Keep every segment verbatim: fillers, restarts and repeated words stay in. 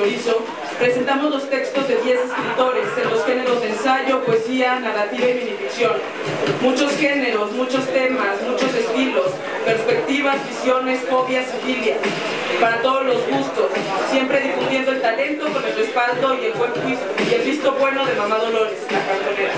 Chorizo, presentamos los textos de diez escritores en los géneros de ensayo, poesía, narrativa y minificción. Muchos géneros, muchos temas, muchos estilos, perspectivas, visiones, fobias y filias, para todos los gustos, siempre difundiendo el talento con el respaldo y el, buen, y el visto bueno de Mamá Dolores, la cartonera.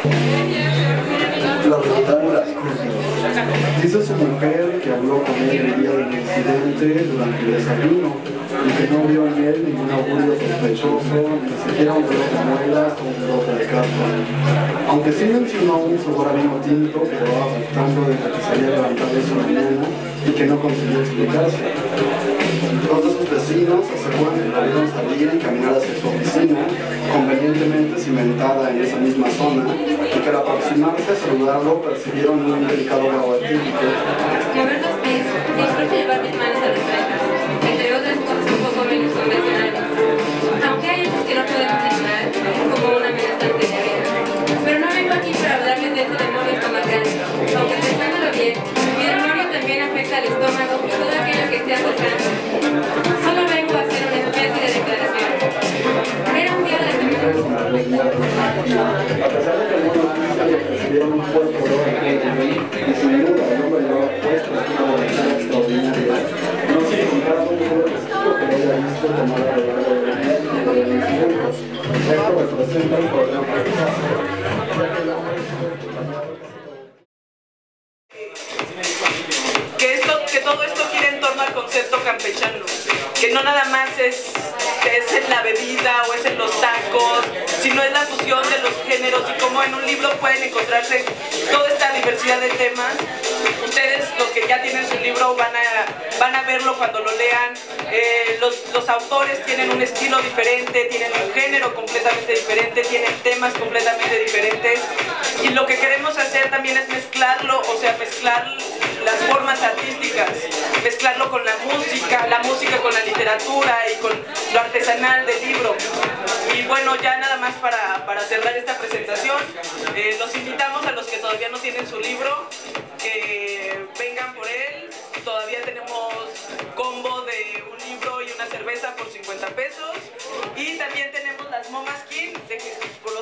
La rectangular. Dice su mujer que habló con él el día del incidente durante el desayuno y que no vio en él ningún augurio sospechoso, ni siquiera un reloj de muelas o un reloj de carta. Aunque sí mencionó un sabor a vino tinto que llevaba gustando desde que se había levantado de su mañana y que no consiguió explicarse. Dos de sus vecinos aseguran que lo vieron salir y caminar hacia su oficina, convenientemente cimentada en esa misma zona, y que al aproximarse a saludarlo percibieron un delicado grado etílico. Mover los pies, disfruto llevar mis manos a los frentes, entre otras cosas un poco menos convencionales. Aunque hay otros que no podemos ignorar, como una amenazante de vida. Pero no vengo aquí para hablarles de ese demonio estomacal. Aunque pensándolo bien, mi demonio también afecta al estómago y todo aquello que esté acercando. Solo vengo a hacer una especie de declaración. Era un día de la semana. A pesar de que algunos noticia le percibieron un cuerpo de oro y sin duda el hombre llevaba puesto una voluntad extraordinaria, no se encontraba un solo testigo que lo haya visto tomar a lo largo de la vida y de los incidentes. Esto representa un problema para el caso, ya que el hombre Que, esto, que todo esto gira en torno al concepto campechano, que no nada más es, es en la bebida o es en los tacos, sino es la fusión de los géneros y cómo en un libro pueden encontrarse toda esta diversidad de temas. Ustedes, los que ya tienen su libro, van a, van a verlo cuando lo lean. Eh, los, los autores tienen un estilo diferente, tienen un género completamente diferente, tienen temas completamente diferentes, y lo que queremos hacer también es mezclarlo, o sea, mezclar las formas artísticas, mezclarlo con la música, la música con la literatura y con lo artesanal del libro. Y bueno, ya nada más para, para cerrar esta presentación, eh, los invitamos a los que todavía no tienen su libro, que vengan por él. Todavía tenemos combo de un libro y una cerveza por cincuenta pesos, y también tenemos las Momas King, de que, por